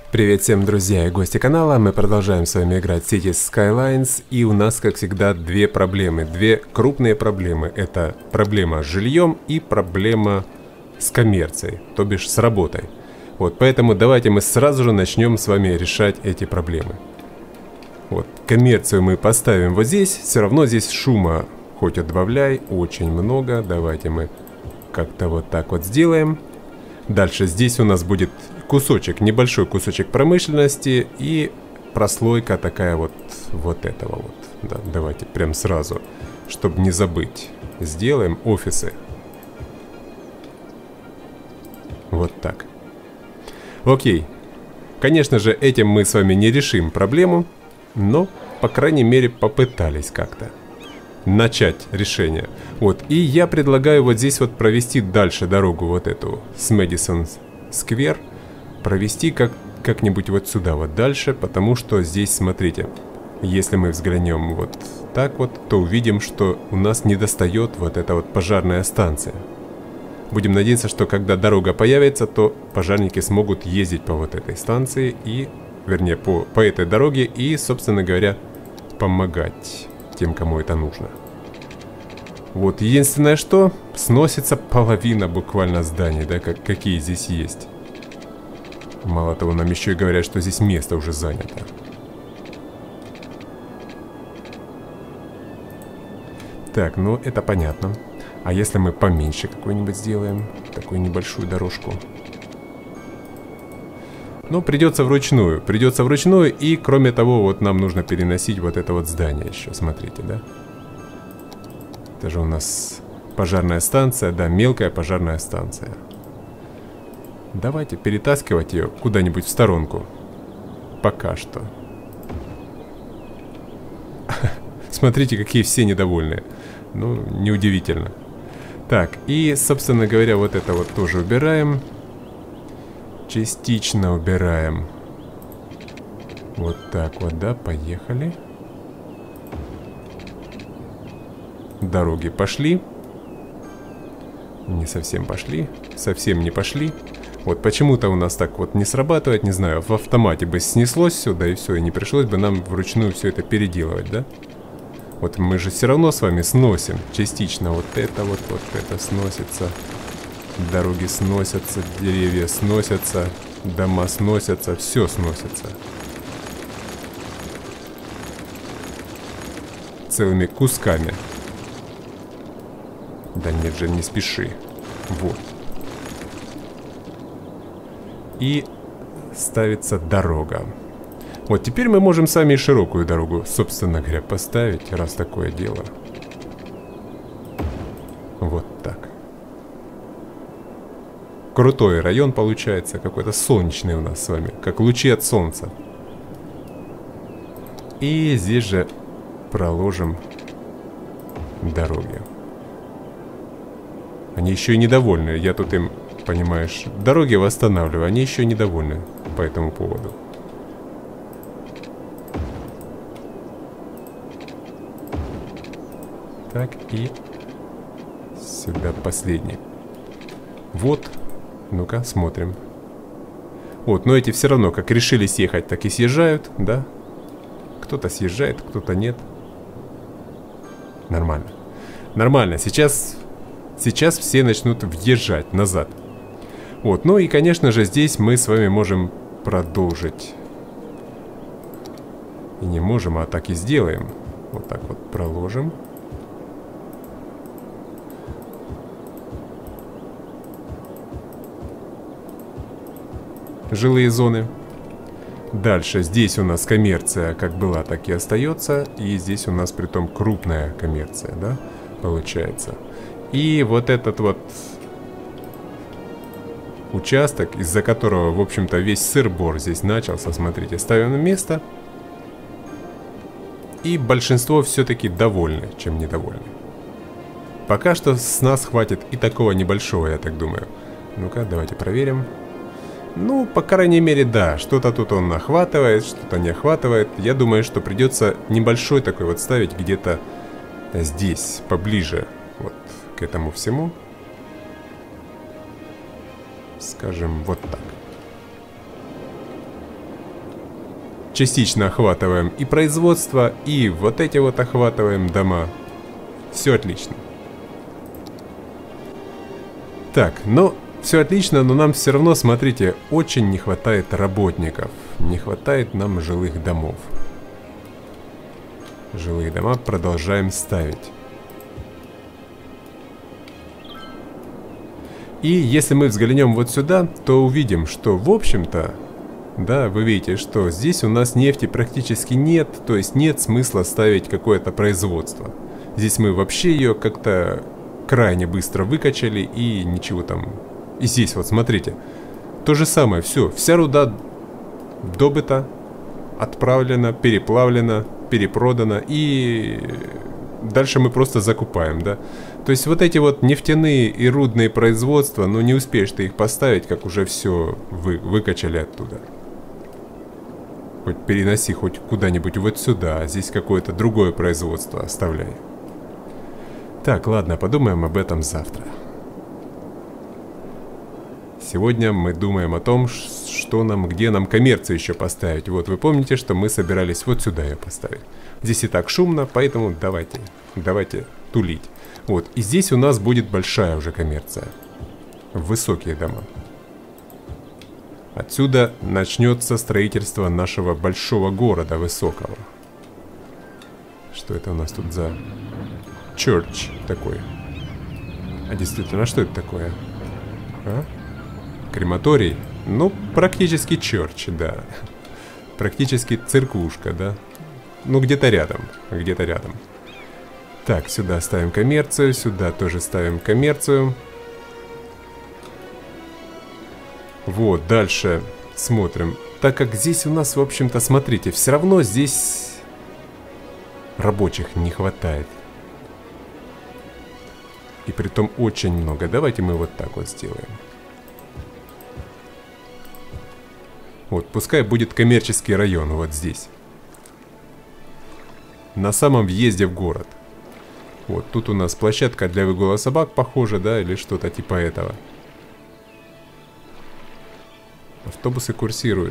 Привет всем, друзья и гости канала. Мы продолжаем с вами играть в Cities Skylines. И у нас, как всегда, две проблемы. Две крупные проблемы. Это проблема с жильем и проблема с коммерцией, то бишь с работой. Вот, поэтому давайте мы сразу же начнем с вами решать эти проблемы. Вот, коммерцию мы поставим вот здесь. Все равно здесь шума хоть отбавляй, очень много. Давайте мы как-то вот так вот сделаем. Дальше здесь у нас будет кусочек, небольшой кусочек промышленности и прослойка такая вот этого вот. Да, давайте прям сразу, чтобы не забыть, сделаем офисы. Вот так. Окей. Конечно же, этим мы с вами не решим проблему, но, по крайней мере, попытались как-то начать решение. Вот, и я предлагаю вот здесь вот провести дальше дорогу вот эту с Мэдисон Сквер. Провести как-нибудь вот сюда вот дальше, потому что здесь, смотрите, если мы взглянем вот так вот, то увидим, что у нас недостает вот эта вот пожарная станция. Будем надеяться, что когда дорога появится, то пожарники смогут ездить по вот этой станции и, вернее, по этой дороге и, собственно говоря, помогать тем, кому это нужно. Вот, единственное, что сносится половина буквально зданий, да, какие здесь есть. Мало того, нам еще и говорят, что здесь место уже занято. Так, ну это понятно. А если мы поменьше какой-нибудь сделаем, такую небольшую дорожку? Ну, придется вручную. Придется вручную, и кроме того, вот нам нужно переносить вот это вот здание еще, смотрите, да? Это же у нас пожарная станция, да, мелкая пожарная станция. Давайте перетаскивать ее куда-нибудь в сторонку. Пока что. Смотрите, какие все недовольные. Ну, неудивительно. Так, и, собственно говоря, вот это вот тоже убираем. Частично убираем. Вот так вот, да, поехали. Дороги пошли. Не совсем пошли. Совсем не пошли. Вот почему-то у нас так вот не срабатывает, не знаю, в автомате бы снеслось сюда и все, и не пришлось бы нам вручную все это переделывать, да? Вот мы же все равно с вами сносим частично вот это сносится, дороги сносятся, деревья сносятся, дома сносятся, все сносится. Целыми кусками. Да нет же, не спеши. Вот. И ставится дорога. Вот теперь мы можем сами и широкую дорогу, собственно говоря, поставить, раз такое дело. Вот так. Крутой район получается, какой-то солнечный у нас с вами, как лучи от солнца. И здесь же проложим дороги. Они еще и недовольны, я тут им, понимаешь, дороги восстанавливаю, они еще недовольны по этому поводу. Так, и сюда последний. Вот, ну-ка, смотрим. Вот, но эти все равно, как решили съехать, так и съезжают, да? Кто-то съезжает, кто-то нет. Нормально. Нормально, сейчас все начнут въезжать назад. Вот, ну и, конечно же, здесь мы с вами можем продолжить. И не можем, а так и сделаем. Вот так вот проложим. Жилые зоны. Дальше здесь у нас коммерция как была, так и остается. И здесь у нас притом крупная коммерция, да, получается. И вот этот вот участок, из-за которого, в общем-то, весь сыр-бор здесь начался, смотрите, ставим на место. И большинство все-таки довольны, чем недовольны. Пока что с нас хватит и такого небольшого, я так думаю. Ну-ка, давайте проверим. Ну, по крайней мере, да, что-то тут он охватывает, что-то не охватывает. Я думаю, что придется небольшой такой вот ставить где-то здесь, поближе вот к этому всему. Скажем, вот так. частично охватываем и производство, и вот эти вот охватываем дома. Все отлично. Так, ну, все отлично, но нам все равно, смотрите, очень не хватает работников. Не хватает нам жилых домов. Жилые дома продолжаем ставить. И если мы взглянем вот сюда, то увидим, что в общем-то, да, вы видите, что здесь у нас нефти практически нет, то есть нет смысла ставить какое-то производство. Здесь мы вообще ее как-то крайне быстро выкачали и ничего там. И здесь вот смотрите, то же самое, все, вся руда добыта, отправлена, переплавлена, перепродана, и дальше мы просто закупаем, да. То есть вот эти вот нефтяные и рудные производства, ну не успеешь ты их поставить, как уже все выкачали оттуда. Хоть переноси хоть куда-нибудь вот сюда, а здесь какое-то другое производство оставляй. Так, ладно, подумаем об этом завтра. Сегодня мы думаем о том, что нам, где нам коммерцию еще поставить. Вот вы помните, что мы собирались вот сюда ее поставить. Здесь и так шумно, поэтому давайте тулить. Вот, и здесь у нас будет большая уже коммерция. Высокие дома. Отсюда начнется строительство нашего большого города высокого. Что это у нас тут за church такой? А действительно, что это такое? А? Крематорий? Ну, практически church, да. Практически церквушка, да. Ну, где-то рядом, где-то рядом. Так, сюда ставим коммерцию, сюда тоже ставим коммерцию. Вот, дальше смотрим. Так как здесь у нас, в общем-то, смотрите, все равно здесь рабочих не хватает. И притом очень много. Давайте мы вот так вот сделаем. Вот, пускай будет коммерческий район вот здесь. На самом въезде в город. Вот, тут у нас площадка для выгула собак, похоже, да, или что-то типа этого. Автобусы курсируют.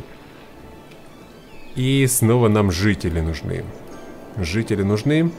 И снова нам жители нужны. Жители нужны.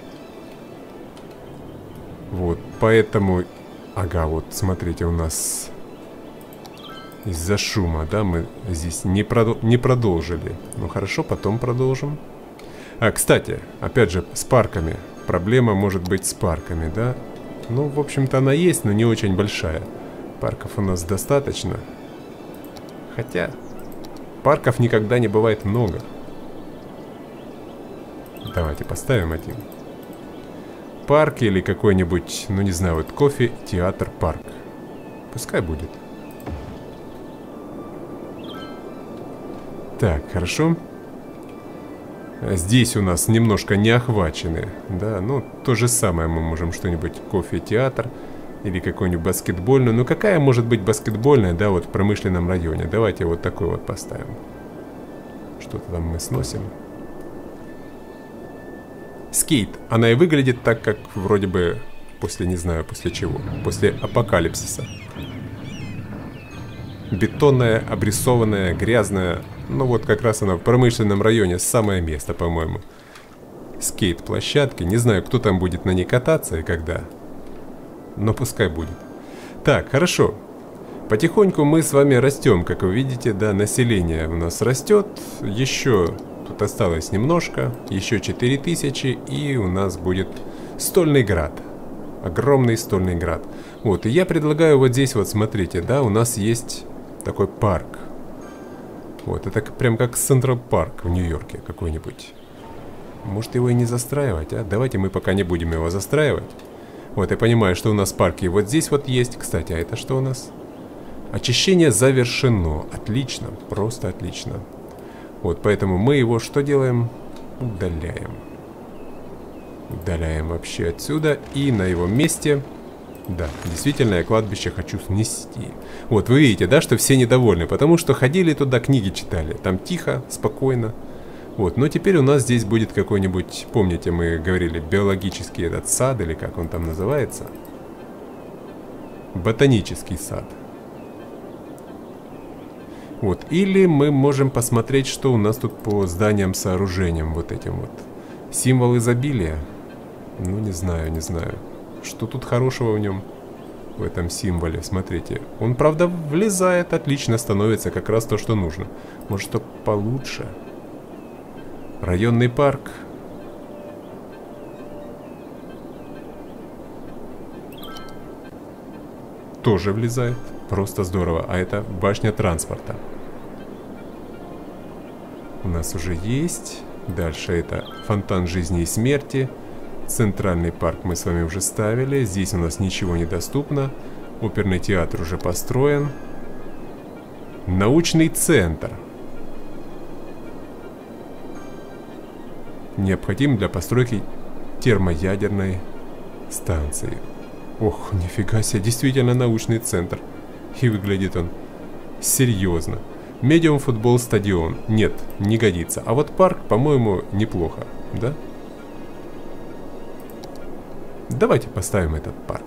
Вот, поэтому... Ага, вот, смотрите, у нас... Из-за шума, да, мы здесь не продолжили. Ну хорошо, потом продолжим. А, кстати, опять же, с парками. Проблема может быть с парками, да? Ну, в общем-то, она есть, но не очень большая. Парков у нас достаточно. Хотя, парков никогда не бывает много. Давайте поставим один. Парк или какой-нибудь, ну не знаю, вот кофе, театр, парк. Пускай будет. Так, хорошо. Здесь у нас немножко не охвачены. Да, ну то же самое мы можем что-нибудь кофе, театр или какую-нибудь баскетбольную. Ну какая может быть баскетбольная, да, вот в промышленном районе. Давайте вот такой вот поставим. Что-то там мы сносим. Скейт. Она и выглядит так, как вроде бы после, не знаю, после чего. После апокалипсиса. Бетонная, обрисованная, грязная. Ну вот как раз она в промышленном районе самое место, по-моему. Скейт-площадки. Не знаю, кто там будет на ней кататься и когда. Но пускай будет. Так, хорошо. Потихоньку мы с вами растем, как вы видите, да, население у нас растет. Еще тут осталось немножко. Еще 4000, и у нас будет Стольный Град. Огромный Стольный Град. Вот, и я предлагаю вот здесь вот, смотрите, да, у нас есть такой парк. Вот, это прям как Централ Парк в Нью-Йорке какой-нибудь. Может его и не застраивать, а? Давайте мы пока не будем его застраивать. Вот, я понимаю, что у нас парки вот здесь вот есть. Кстати, а это что у нас? Очищение завершено. Отлично, просто отлично. Вот, поэтому мы его что делаем? Удаляем. Удаляем вообще отсюда. И на его месте... Да, действительно, я кладбище хочу снести. Вот, вы видите, да, что все недовольны, потому что ходили туда, книги читали. Там тихо, спокойно. Вот, но теперь у нас здесь будет какой-нибудь, помните, мы говорили, биологический этот сад, или как он там называется? Ботанический сад. Вот, или мы можем посмотреть, что у нас тут по зданиям, сооружениям, вот этим вот. Символ изобилия. Ну, не знаю, не знаю. Что тут хорошего в нем, в этом символе? Смотрите. Он, правда, влезает, отлично становится, как раз то, что нужно. Может, что получше? Районный парк. Тоже влезает. Просто здорово. А это башня транспорта. У нас уже есть. Дальше это фонтан жизни и смерти. Центральный парк мы с вами уже ставили. Здесь у нас ничего не доступно. Оперный театр уже построен. Научный центр. Необходим для постройки термоядерной станции. Ох, нифига себе, действительно научный центр. И выглядит он серьезно. Медиум футбол стадион. Нет, не годится. А вот парк, по-моему, неплохо, да? Давайте поставим этот парк.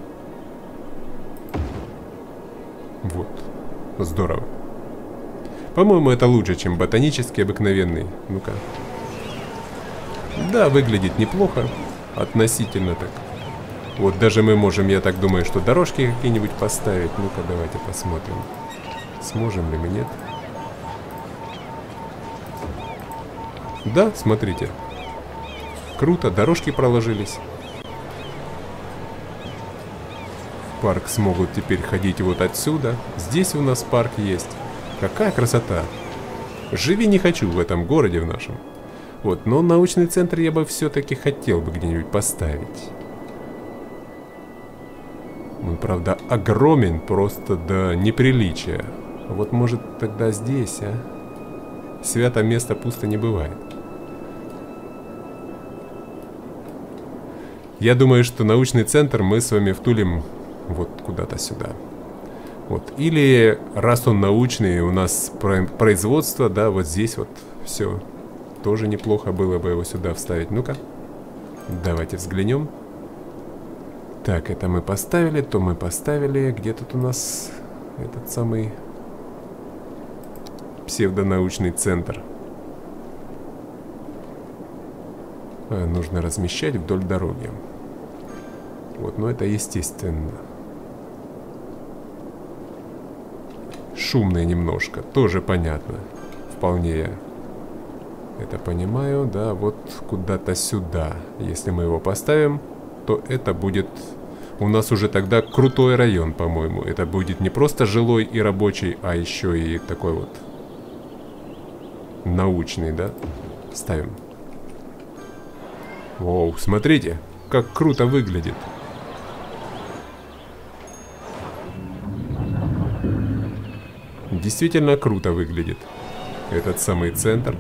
Вот. Здорово. По-моему, это лучше, чем ботанический обыкновенный. Ну-ка. Да, выглядит неплохо. Относительно так. Вот даже мы можем, я так думаю, что дорожки какие-нибудь поставить. Ну-ка, давайте посмотрим. Сможем ли мы, нет? Да, смотрите. Круто, дорожки проложились. В парк смогут теперь ходить вот отсюда. Здесь у нас парк есть. Какая красота. Живи не хочу в этом городе в нашем. Вот, но научный центр я бы все-таки хотел бы где-нибудь поставить. Он, правда, огромен просто до неприличия. Вот может тогда здесь, а? Свято место пусто не бывает. Я думаю, что научный центр мы с вами втулим вот куда-то сюда. Вот. Или раз он научный, у нас производство, да, вот здесь вот все. Тоже неплохо было бы его сюда вставить. Ну-ка, давайте взглянем. Так, это мы поставили, то мы поставили. Где тут у нас этот самый псевдонаучный центр? Нужно размещать вдоль дороги. Вот, но это естественно. Шумный немножко, тоже понятно. Вполне я это понимаю, да, вот куда-то сюда. Если мы его поставим, то это будет у нас уже тогда крутой район, по-моему. Это будет не просто жилой и рабочий, а еще и такой вот научный, да? Ставим. Воу, смотрите, как круто выглядит. Действительно круто выглядит этот самый центр.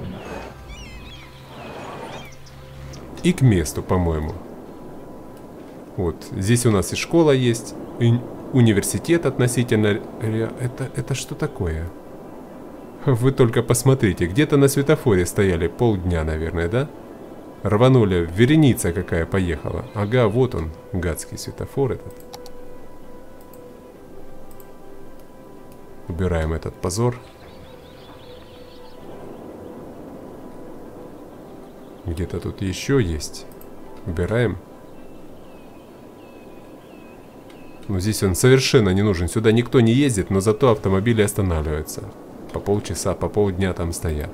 И к месту, по-моему. Вот, здесь у нас и школа есть, и университет относительно... Это что такое? Вы только посмотрите, где-то на светофоре стояли полдня, наверное, да? Рванули, вереница какая поехала. Ага, вот он, гадский светофор этот. Убираем этот позор. Где-то тут еще есть. Убираем. Но здесь он совершенно не нужен. Сюда никто не ездит, но зато автомобили останавливаются. По полчаса, по полдня там стоят.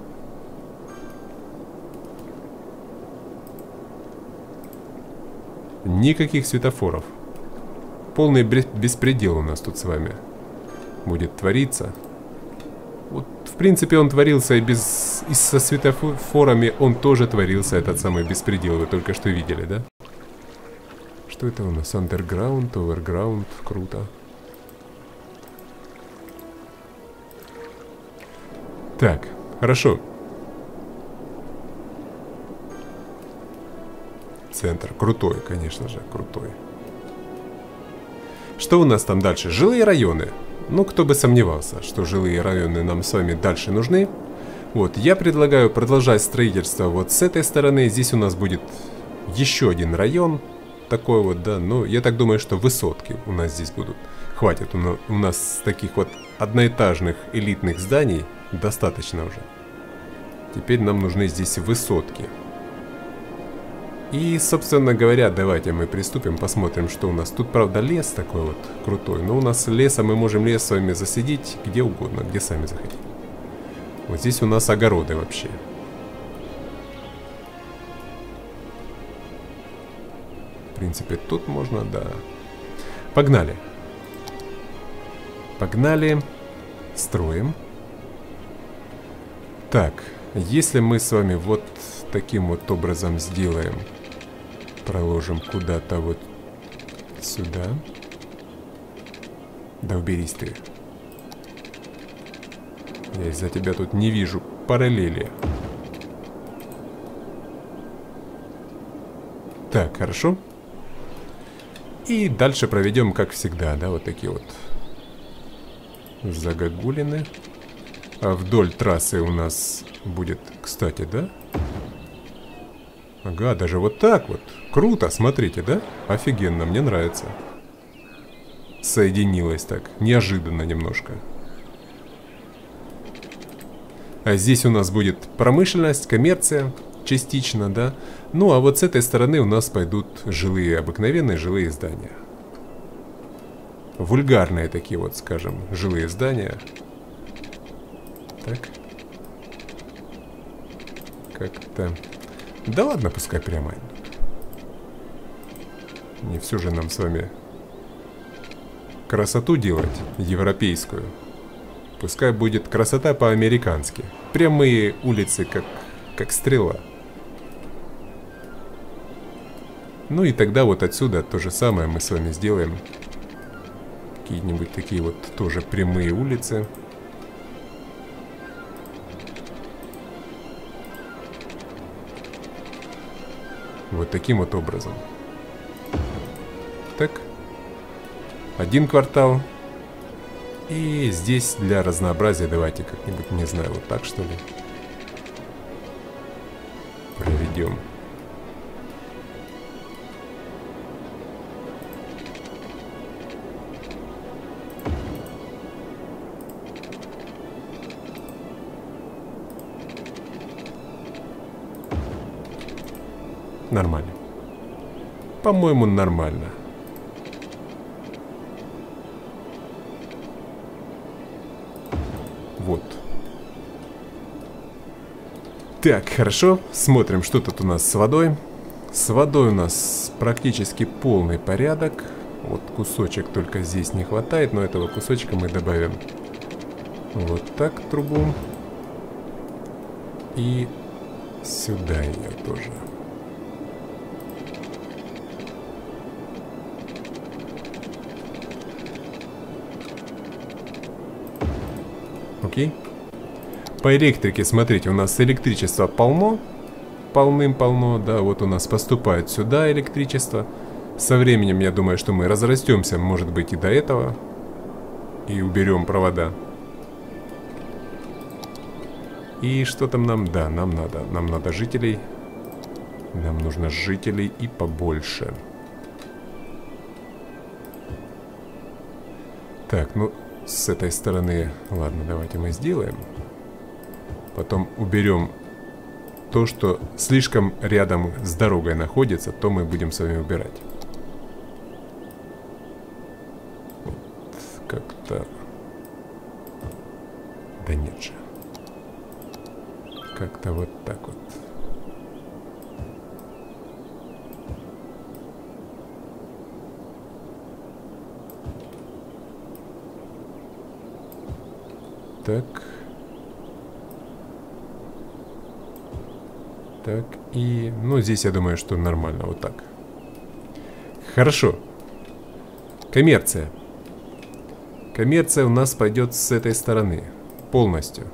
Никаких светофоров. Полный беспредел у нас тут с вами будет твориться. Вот, в принципе, он творился и со светофорами он тоже творился, этот самый беспредел. Вы только что видели, да? Что это у нас? Underground, Overground. Круто. Так, хорошо. Центр. Крутой, конечно же, крутой. Что у нас там дальше? Жилые районы. Ну, кто бы сомневался, что жилые районы нам с вами дальше нужны. Вот, я предлагаю продолжать строительство вот с этой стороны. Здесь у нас будет еще один район. Такой вот, да, ну, я так думаю, что высотки у нас здесь будут. Хватит у нас таких вот одноэтажных элитных зданий. Достаточно уже. Теперь нам нужны здесь высотки. И, собственно говоря, давайте мы приступим, посмотрим, что у нас. Тут, правда, лес такой вот крутой. Но у нас леса, мы можем лес с вами засадить где угодно, где сами захотим. Вот здесь у нас огороды вообще. В принципе, тут можно, да. Погнали. Погнали. Строим. Так, если мы с вами вот таким вот образом сделаем, проложим куда-то вот сюда. Да уберись ты. Я из-за тебя тут не вижу параллели. Так, хорошо. И дальше проведем, как всегда, да, вот такие вот загогулины. А вдоль трассы у нас будет, кстати, да? Ага, даже вот так вот. Круто, смотрите, да? Офигенно, мне нравится. Соединилось так, неожиданно немножко. А здесь у нас будет промышленность, коммерция, частично, да? Ну, а вот с этой стороны у нас пойдут жилые, обыкновенные жилые здания. Вульгарные такие вот, скажем, жилые здания. Так. Как-то... Да ладно, пускай прямо. Не все же нам с вами красоту делать, европейскую. Пускай будет красота по-американски. Прямые улицы, как стрела. Ну и тогда вот отсюда то же самое мы с вами сделаем. Какие-нибудь такие вот тоже прямые улицы. Вот таким вот образом. Так. Один квартал. И здесь для разнообразия давайте как-нибудь, не знаю, вот так что ли. Проведем. Нормально. По-моему, нормально. Вот. Так, хорошо. Смотрим, что тут у нас с водой. С водой у нас практически полный порядок. Вот кусочек только здесь не хватает, но этого кусочка мы добавим вот так трубу. И сюда ее тоже. Окей. По электрике, смотрите, у нас электричества полно. Полным-полно, да, вот у нас поступает сюда электричество. Со временем, я думаю, что мы разрастемся, может быть, и до этого. И уберем провода. И что там нам? Да, нам надо жителей. Нам нужно жителей и побольше. Так, ну... С этой стороны, ладно, давайте мы сделаем. Потом уберем то, что слишком рядом с дорогой находится, то мы будем с вами убирать. Вот как-то... Да нет же. Как-то вот так вот. Так. Так, и... Ну, здесь я думаю, что нормально, вот так. Хорошо. Коммерция. Коммерция у нас пойдет с этой стороны. Полностью.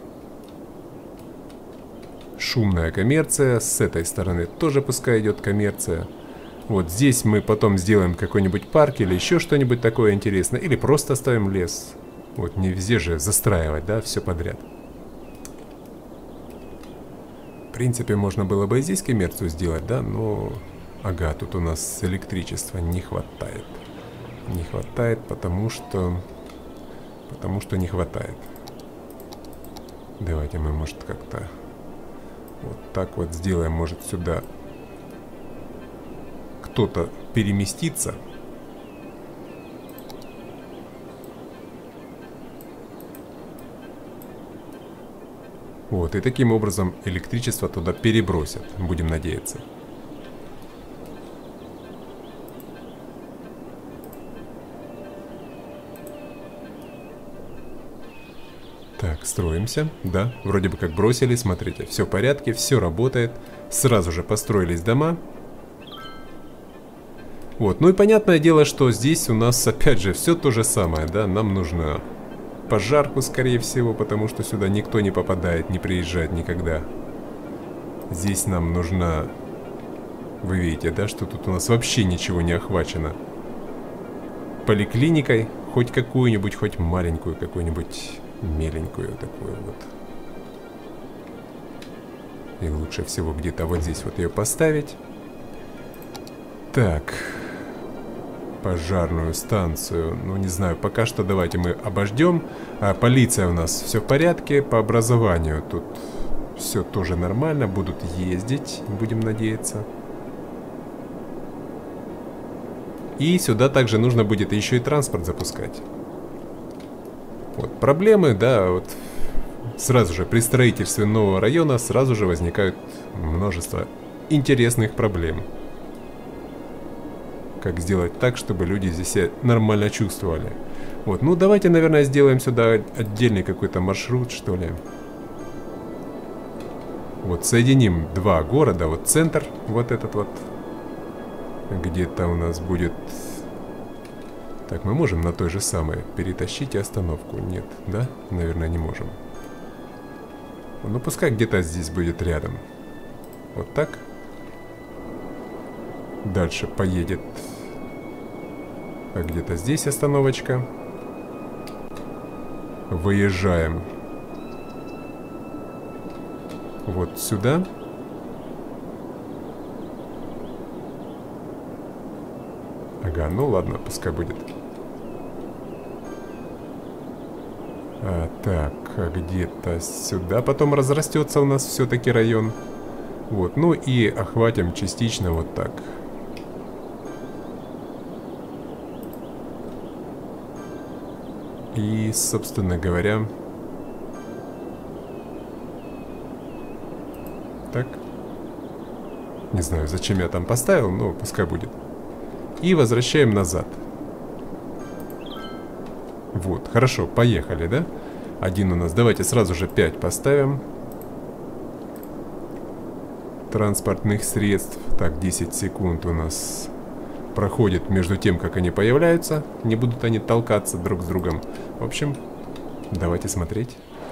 Шумная коммерция. С этой стороны тоже пускай идет коммерция. Вот здесь мы потом сделаем какой-нибудь парк или еще что-нибудь такое интересное. Или просто оставим лес. Вот не везде же застраивать, да, все подряд. В принципе, можно было бы и здесь коммерцию сделать, да, но... Ага, тут у нас электричества не хватает. Не хватает, потому что не хватает. Давайте мы, может, как-то вот так вот сделаем. Может, сюда кто-то переместится. Вот, и таким образом электричество туда перебросят. Будем надеяться. Так, строимся. Да, вроде бы как бросили. Смотрите, все в порядке, все работает. Сразу же построились дома. Вот, ну и понятное дело, что здесь у нас опять же все то же самое, да. Нам нужно пожарку, скорее всего, потому что сюда никто не попадает, не приезжает никогда. Здесь нам нужна... Вы видите, да, что тут у нас вообще ничего не охвачено. Поликлиникой, хоть какую-нибудь, хоть маленькую какую-нибудь... меленькую такую вот. И лучше всего где-то вот здесь вот ее поставить. Так. Пожарную станцию. Ну, не знаю, пока что давайте мы обождем. Полиция у нас все в порядке. По образованию тут все тоже нормально. Будут ездить, будем надеяться. И сюда также нужно будет еще и транспорт запускать. Вот проблемы, да, вот сразу же при строительстве нового района сразу же возникают множество интересных проблем. Как сделать так, чтобы люди здесь себя нормально чувствовали. Вот, ну давайте, наверное, сделаем сюда отдельный какой-то маршрут, что ли. Вот, соединим два города, вот центр, вот этот вот. Где-то у нас будет... Так, мы можем на той же самой перетащить и остановку? Нет, да? Наверное, не можем. Ну, пускай где-то здесь будет рядом. Вот так. Дальше поедет... А где-то здесь остановочка. Выезжаем. Вот сюда. Ага, ну ладно, пускай будет. Так, где-то сюда потом разрастется у нас все-таки район. Вот, ну и охватим частично вот так. И, собственно говоря... Так. Не знаю, зачем я там поставил, но пускай будет. И возвращаем назад. Вот, хорошо, поехали, да? Один у нас, давайте сразу же 5 поставим. Транспортных средств. Так, 10 секунд у нас проходит между тем, как они появляются. Не будут они толкаться друг с другом. В общем, давайте смотреть.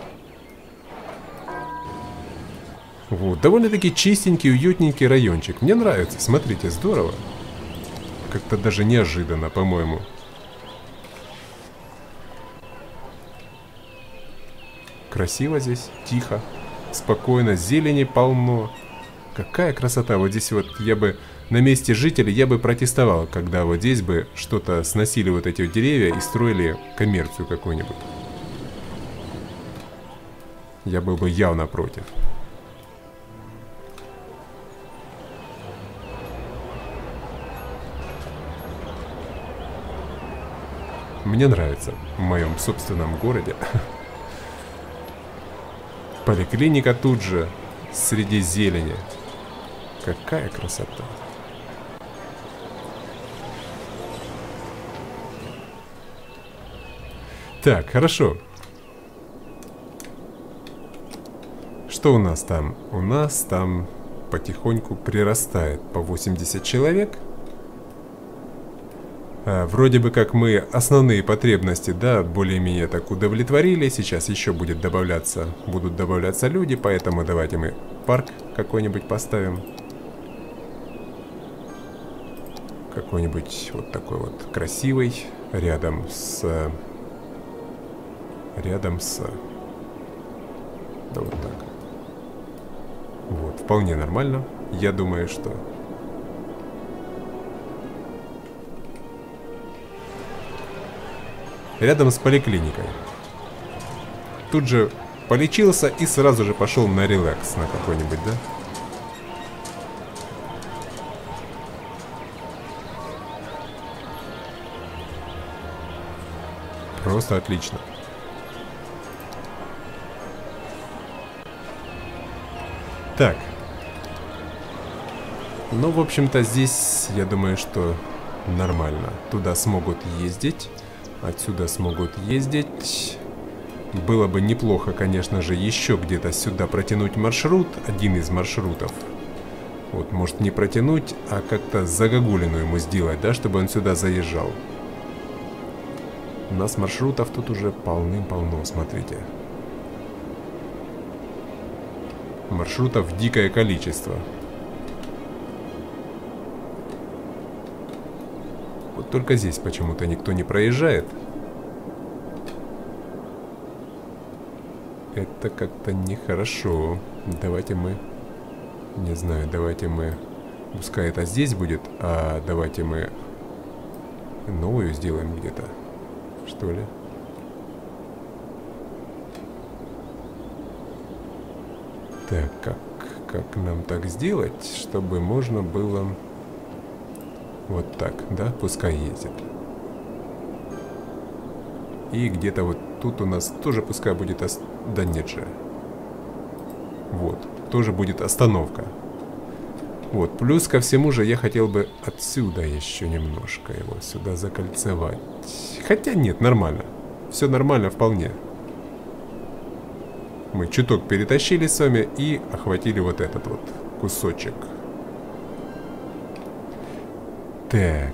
Вот, довольно-таки чистенький, уютненький райончик. Мне нравится, смотрите, здорово. Как-то даже неожиданно, по-моему. Красиво здесь, тихо, спокойно, зелени полно. Какая красота. Вот здесь вот я бы на месте жителей я бы протестовал, когда вот здесь бы что-то сносили вот эти вот деревья и строили коммерцию какую-нибудь. Я был бы явно против. Мне нравится в моем собственном городе. Поликлиника тут же, среди зелени. Какая красота. Так, хорошо. Что у нас там? У нас там потихоньку прирастает по 80 человек. Вроде бы как мы основные потребности, да, более-менее так удовлетворили. Сейчас еще будут добавляться люди, поэтому давайте мы парк какой-нибудь поставим. Какой-нибудь вот такой вот красивый, рядом с... Да вот так. Вот, вполне нормально. Я думаю, что... рядом с поликлиникой. Тут же полечился и сразу же пошел на релакс на какой-нибудь, да? Просто отлично. Так. Ну, в общем-то, здесь, я думаю, что нормально. Туда смогут ездить. Отсюда смогут ездить. Было бы неплохо, конечно же, еще где-то сюда протянуть маршрут. Один из маршрутов. Вот, может, не протянуть, а как-то загогулину ему сделать, да, чтобы он сюда заезжал. У нас маршрутов тут уже полным-полно, смотрите. Маршрутов дикое количество. Вот только здесь почему-то никто не проезжает. Это как-то нехорошо. Давайте мы... Не знаю, давайте мы... Пускай это здесь будет, а давайте мы новую сделаем где-то. Что ли? Так, как нам так сделать, чтобы можно было... Вот так, да? Пускай ездит. И где-то вот тут у нас тоже пускай будет... Да нет же. Вот, тоже будет остановка. Вот, плюс ко всему же я хотел бы отсюда еще немножко его сюда закольцевать. Хотя нет, нормально. Все нормально вполне. Мы чуток перетащили с вами и охватили вот этот вот кусочек. Так.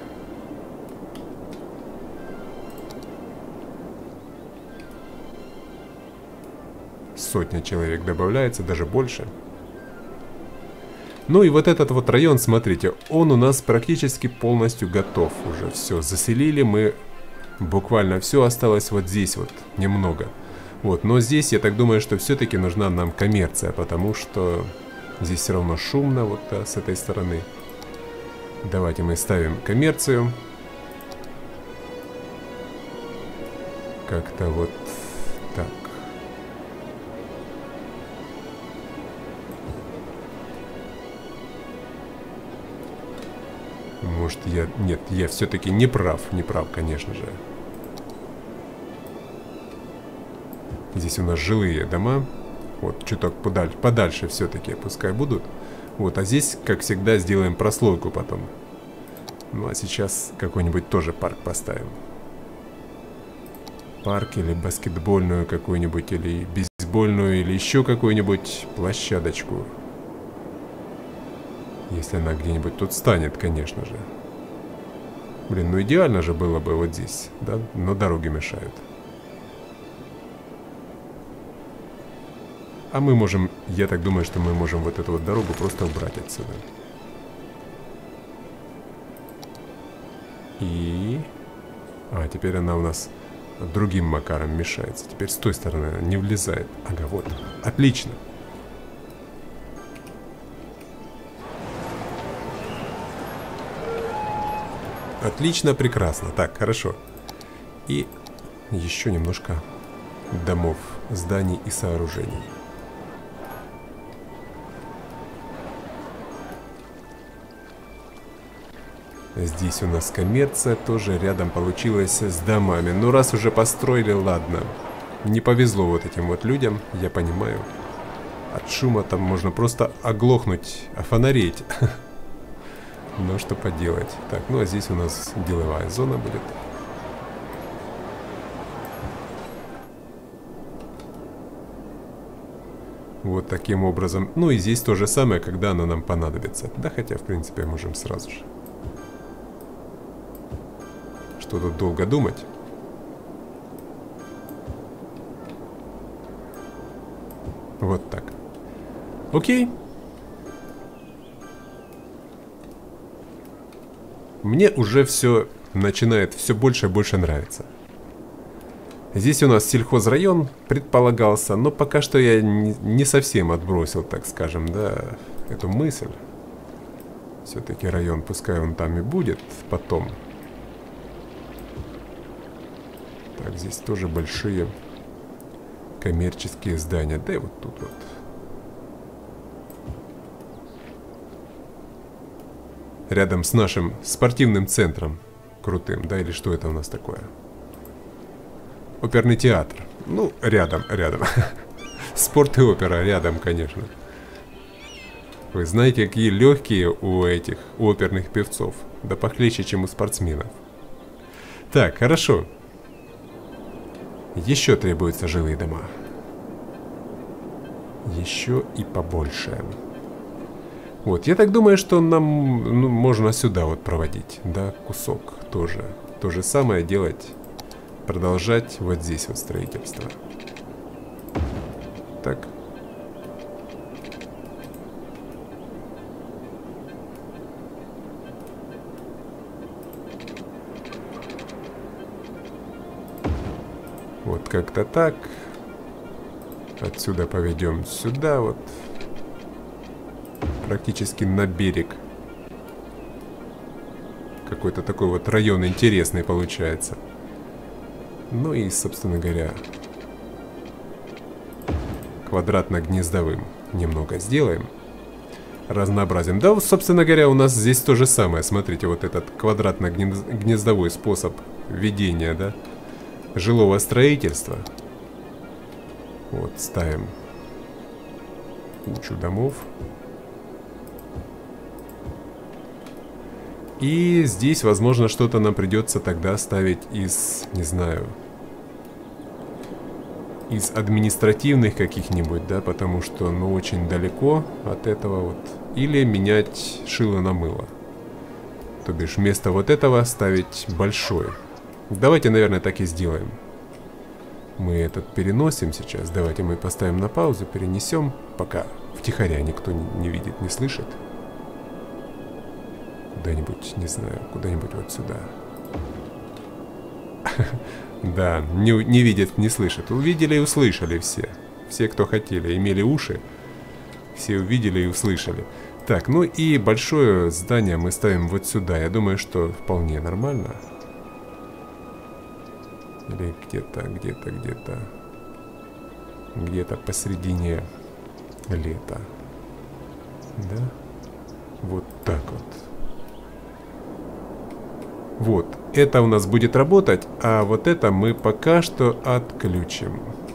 Сотня человек добавляется, даже больше. Ну и вот этот вот район, смотрите, он у нас практически полностью готов уже. Все, заселили мы буквально все, осталось вот здесь вот немного. Вот, но здесь я так думаю, что все-таки нужна нам коммерция, потому что здесь все равно шумно вот с этой стороны. Давайте мы ставим коммерцию. Как-то вот так. Может, я... Нет, я все-таки не прав, конечно же. Здесь у нас жилые дома. Вот, чуток подальше все-таки пускай будут. Вот, а здесь, как всегда, сделаем прослойку потом. Ну, а сейчас какой-нибудь тоже парк поставим. Парк или баскетбольную какую-нибудь, или бейсбольную, или еще какую-нибудь площадочку. Если она где-нибудь тут станет, конечно же. Блин, ну идеально же было бы вот здесь, да? Но дороги мешают. А мы можем, я так думаю, что мы можем вот эту вот дорогу просто убрать отсюда. И... А, теперь она у нас другим макаром мешается. Теперь с той стороны она не влезает. Ага, вот. Отлично. Отлично, прекрасно. Так, хорошо. И еще немножко домов, зданий и сооружений. Здесь у нас коммерция тоже рядом получилась с домами. Ну, раз уже построили, ладно. Не повезло вот этим вот людям, я понимаю. От шума там можно просто оглохнуть, офонареть. Но что поделать. Так, ну а здесь у нас деловая зона будет. Вот таким образом. Ну и здесь то же самое, когда она нам понадобится. Да, хотя, в принципе, можем сразу же. Что тут долго думать? Вот так. Окей. Мне уже все начинает все больше и больше нравиться. Здесь у нас сельхозрайон предполагался, но пока что я не совсем отбросил, так скажем, да, эту мысль. Все-таки район, пускай он там и будет потом. Так, здесь тоже большие коммерческие здания. Да и вот тут вот. Рядом с нашим спортивным центром крутым, да, или что это у нас такое? Оперный театр. Ну, рядом. Спорт и опера рядом, конечно. Вы знаете, какие легкие у этих оперных певцов. Да похлеще, чем у спортсменов. Так, хорошо. Еще требуются жилые дома. Еще и побольше. Вот, я так думаю, что нам можно сюда вот проводить, да, кусок тоже. То же самое делать, продолжать вот здесь вот строительство. Так. Вот как-то так. Отсюда поведем сюда вот. Практически на берег. Какой-то такой вот район интересный получается. Ну и, собственно говоря, квадратно-гнездовым немного сделаем. Разнообразим. Да, собственно говоря, у нас здесь то же самое. Смотрите, вот этот квадратно-гнездовой способ ведения, да, жилого строительства. Вот, ставим кучу домов. И здесь, возможно, что-то нам придется тогда ставить из, не знаю, из административных каких-нибудь, да, потому что, ну, очень далеко от этого вот. Или менять шило на мыло. То бишь, вместо вот этого ставить большое. Давайте, наверное, так и сделаем. Мы этот переносим сейчас. Давайте мы поставим на паузу, перенесем, пока втихаря никто не видит, не слышит. Куда-нибудь, не знаю, куда-нибудь вот сюда. Да, не видят, не слышат. Увидели и услышали все. Все, кто хотели, имели уши. Все увидели и услышали. Так, ну и большое здание мы ставим вот сюда. Я думаю, что вполне нормально. Или где-то посередине лета. Да? Вот так вот. Вот, это у нас будет работать, а вот это мы пока что отключим.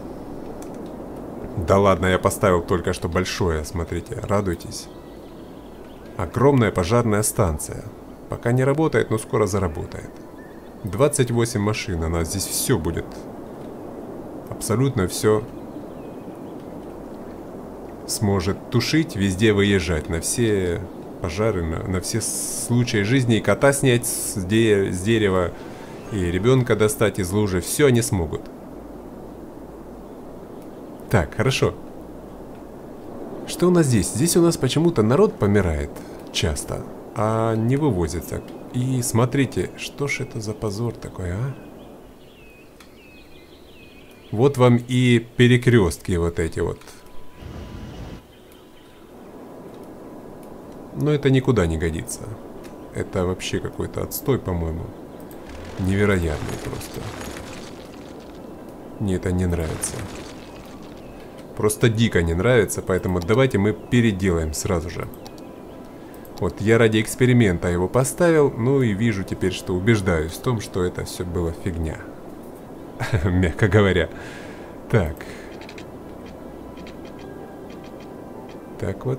Да ладно, я поставил только что большое, смотрите, радуйтесь. Огромная пожарная станция. Пока не работает, но скоро заработает. 28 машин, она здесь все будет. Абсолютно все сможет тушить, везде выезжать, на все пожары, на все случаи жизни, и кота снять с дерева, и ребенка достать из лужи, все они смогут. Так, хорошо. Что у нас здесь? Здесь у нас почему-то народ помирает часто, а не вывозится. И смотрите, что ж это за позор такой, а? Вот вам и перекрестки вот эти вот. Но это никуда не годится. Это вообще какой-то отстой, по-моему. Невероятный просто. Мне это не нравится. Просто дико не нравится, поэтому давайте мы переделаем сразу же. Вот я ради эксперимента его поставил, ну и вижу теперь, что убеждаюсь в том, что это все было фигня. Мягко говоря. Так. Так вот.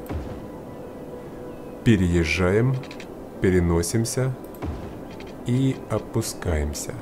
Переезжаем, переносимся и опускаемся.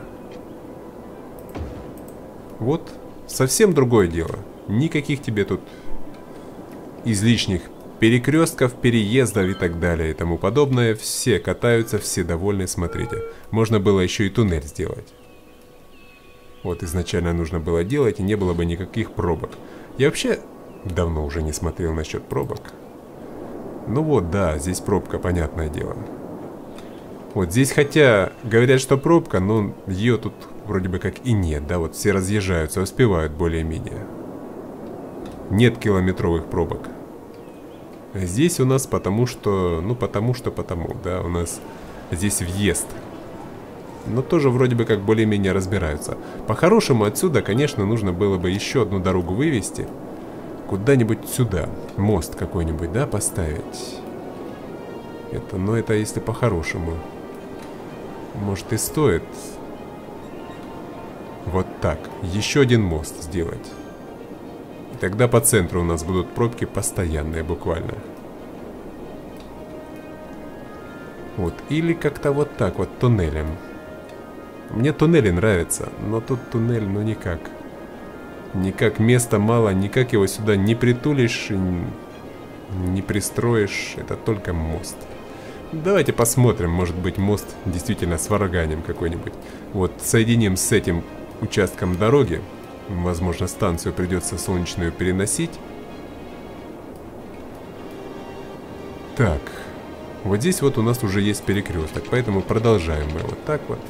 Вот, совсем другое дело. Никаких тебе тут излишних перекрестков, переездов и так далее и тому подобное. Все катаются, все довольны, смотрите. Можно было еще и туннель сделать. Вот изначально нужно было делать, и не было бы никаких пробок. Я вообще давно уже не смотрел насчет пробок. Ну вот, да, здесь пробка, понятное дело. Вот здесь, хотя говорят, что пробка, но ее тут вроде бы как и нет, да, вот все разъезжаются, успевают более-менее. Нет километровых пробок. Здесь у нас потому, да, у нас здесь въезд. Но тоже вроде бы как более-менее разбираются. По-хорошему отсюда, конечно, нужно было бы еще одну дорогу вывести. Куда-нибудь сюда. Мост какой-нибудь, да, поставить. Но это если по-хорошему. Может и стоит. Вот так. Еще один мост сделать. И тогда по центру у нас будут пробки постоянные буквально. Вот. Или как-то вот так вот туннелем. Мне туннели нравятся, но тут туннель, ну никак. Никак места мало, никак его сюда не притулишь, не пристроишь. Это только мост. Давайте посмотрим, может быть мост действительно с варганем какой-нибудь. Вот, соединим с этим участком дороги. Возможно, станцию придется солнечную переносить. Так, вот здесь вот у нас уже есть перекресток, поэтому продолжаем мы вот так вот.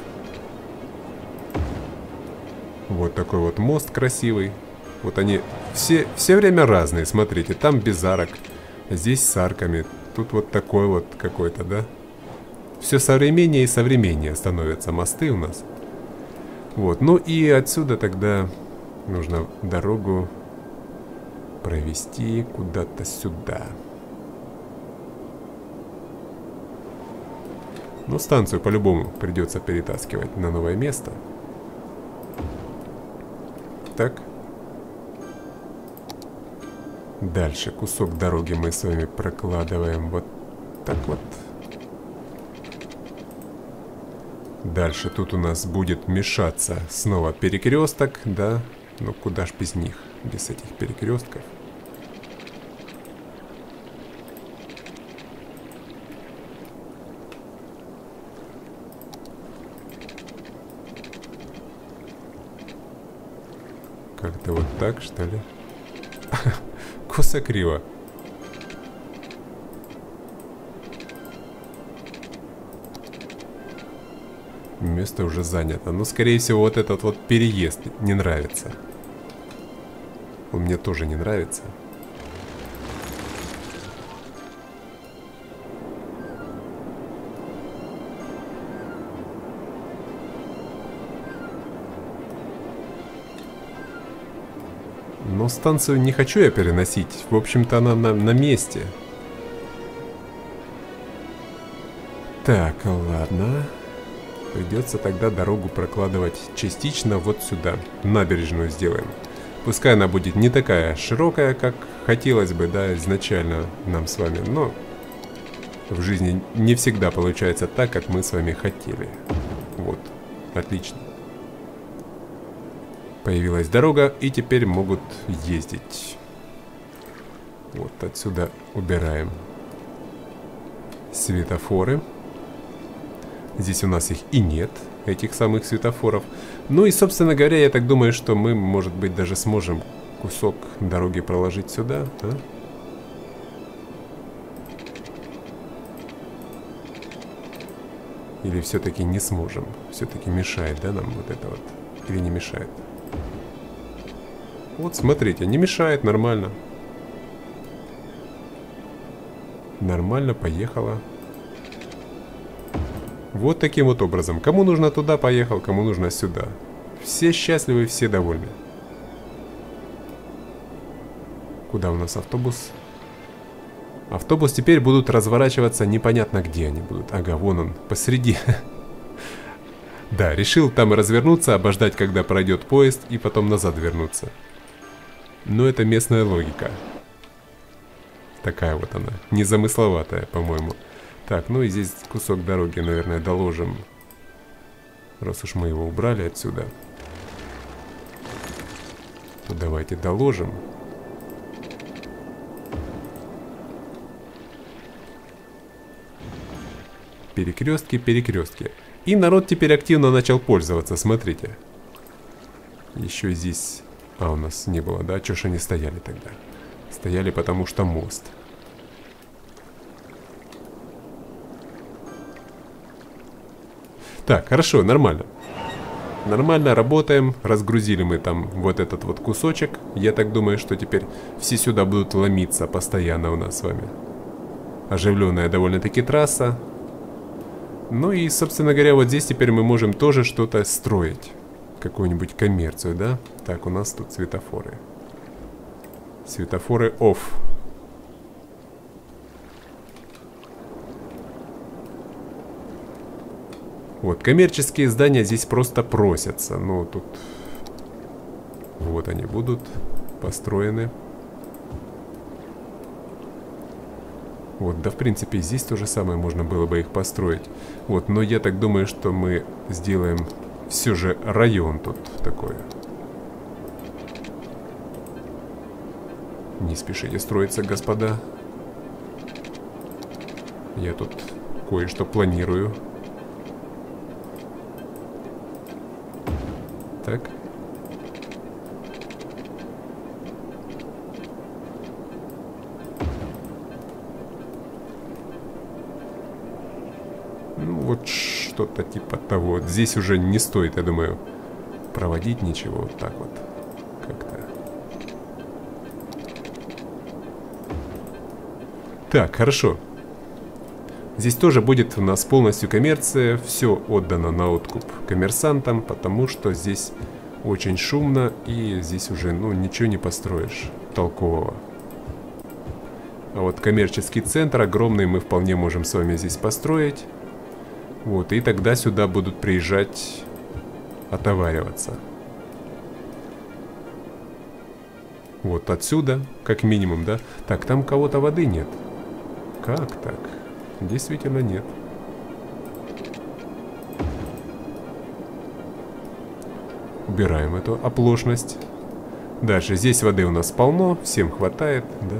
Вот такой вот мост красивый. Вот они все время разные, смотрите, там без арок, здесь с арками. Тут вот такой вот какой-то, да? Все современнее и современнее становятся мосты у нас. Вот, ну и отсюда тогда нужно дорогу провести куда-то сюда. Ну, станцию по-любому придется перетаскивать на новое место. Так. Дальше кусок дороги мы с вами прокладываем вот так вот. Дальше тут у нас будет мешаться снова перекресток, да? Ну куда ж без них, без этих перекрестков. Как-то вот так, что ли? Косо-криво. Место уже занято. Но, скорее всего, вот этот вот переезд не нравится. Он мне тоже не нравится. Но станцию не хочу я переносить. В общем-то, она на месте. Так, ладно. Придется тогда дорогу прокладывать частично вот сюда. Набережную сделаем. Пускай она будет не такая широкая, как хотелось бы, да, изначально нам с вами. Но в жизни не всегда получается так, как мы с вами хотели. Вот, отлично. Появилась дорога, и теперь могут ездить. Вот отсюда убираем светофоры. Здесь у нас их и нет, этих самых светофоров. Ну и, собственно говоря, я так думаю, что мы, может быть, даже сможем кусок дороги проложить сюда, а? Или все-таки не сможем? Все-таки мешает, да, нам вот это вот? Или не мешает? Вот, смотрите, не мешает, нормально. Нормально, поехала. Вот таким вот образом. Кому нужно туда, поехал, кому нужно сюда. Все счастливы, все довольны. Куда у нас автобус? Автобус теперь будут разворачиваться непонятно где они будут. Ага, вон он, посреди. Да, решил там развернуться, обождать, когда пройдет поезд, и потом назад вернуться. Но это местная логика. Такая вот она, незамысловатая, по-моему. Так, ну и здесь кусок дороги, наверное, доложим. Раз уж мы его убрали отсюда, то давайте доложим. Перекрестки, перекрестки. И народ теперь активно начал пользоваться, смотрите. Еще здесь... А, у нас не было, да? Чё ж они стояли тогда? Стояли, потому что мост. Так, хорошо, нормально. Нормально работаем. Разгрузили мы там вот этот вот кусочек. Я так думаю, что теперь все сюда будут ломиться постоянно у нас с вами. Оживленная довольно-таки трасса. Ну и, собственно говоря, вот здесь теперь мы можем тоже что-то строить. Какую-нибудь коммерцию, да? Так, у нас тут светофоры. Светофоры off. Вот, коммерческие здания здесь просто просятся. Ну, тут... Вот они будут построены. Вот, да, в принципе, здесь то же самое можно было бы их построить. Вот, но я так думаю, что мы сделаем все же район тут такой. Не спешите строиться, господа. Я тут кое-что планирую. Так. Ну, вот что-то типа того. Здесь уже не стоит, я думаю, проводить ничего. Вот так вот. Как-то. Так, хорошо. Здесь тоже будет у нас полностью коммерция. Все отдано на откуп коммерсантам, потому что здесь очень шумно. И здесь уже, ну, ничего не построишь толкового. А вот коммерческий центр огромный мы вполне можем с вами здесь построить. Вот, и тогда сюда будут приезжать отовариваться. Вот отсюда, как минимум, да? Так, там кого-то воды нет. Как так? Действительно нет. Убираем эту оплошность. Дальше, здесь воды у нас полно, всем хватает, да?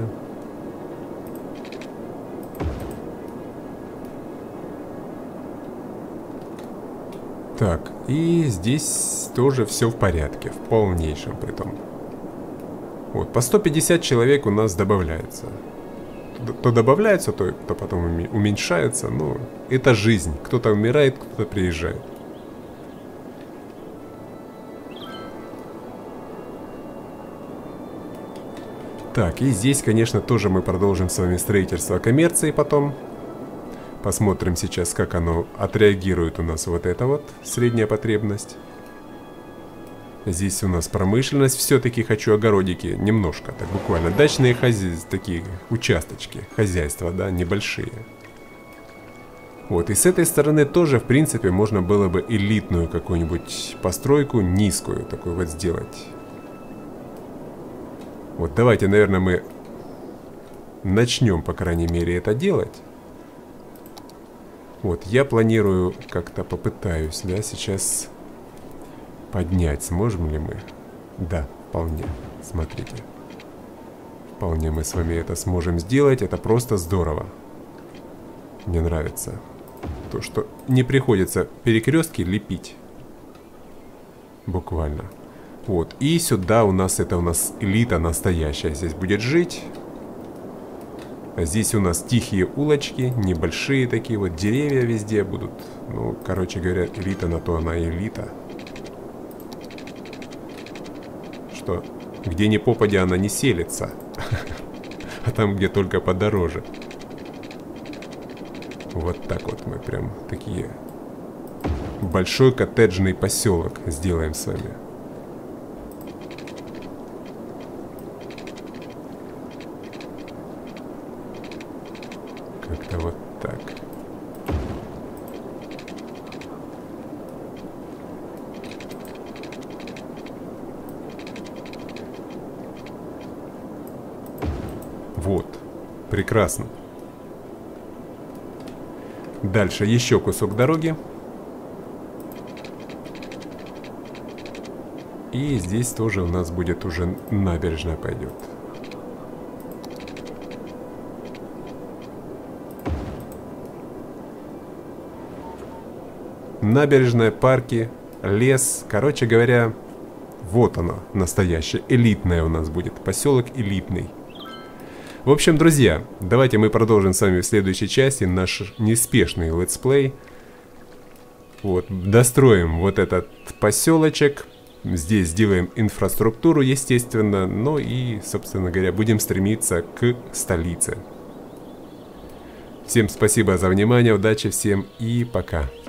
Так, и здесь тоже все в порядке, в полнейшем притом. Вот, по 150 человек у нас добавляется. То добавляется, то потом уменьшается. Ну, это жизнь. Кто-то умирает, кто-то приезжает. Так, и здесь, конечно, тоже мы продолжим с вами строительство коммерции потом. Посмотрим сейчас, как оно отреагирует у нас вот это вот, средняя потребность. Здесь у нас промышленность. Все-таки хочу огородики немножко, так буквально. Дачные такие участочки, хозяйства, да, небольшие. Вот, и с этой стороны тоже, в принципе, можно было бы элитную какую-нибудь постройку, низкую такую вот сделать. Вот, давайте, наверное, мы начнем, по крайней мере, это делать. Вот, я планирую, как-то попытаюсь, да, сейчас поднять. Сможем ли мы? Да, вполне. Смотрите. Вполне мы с вами это сможем сделать. Это просто здорово. Мне нравится. То, что не приходится перекрестки лепить. Буквально. Вот. И сюда у нас, это у нас элита настоящая здесь будет жить. Здесь у нас тихие улочки, небольшие такие вот деревья везде будут. Ну, короче говоря, элита на то она элита. Что где ни попадя она не селится. А там, где только подороже. Вот так вот мы прям такие... Большой коттеджный поселок сделаем с вами. Как-то вот так. Вот. Прекрасно. Дальше еще кусок дороги. И здесь тоже у нас будет уже набережная пойдет. Набережная, парки, лес. Короче говоря, вот оно, настоящее. Элитное у нас будет. Поселок элитный. В общем, друзья, давайте мы продолжим с вами в следующей части наш неспешный летсплей. Вот, достроим вот этот поселочек. Здесь сделаем инфраструктуру, естественно. Ну и, собственно говоря, будем стремиться к столице. Всем спасибо за внимание, удачи всем и пока.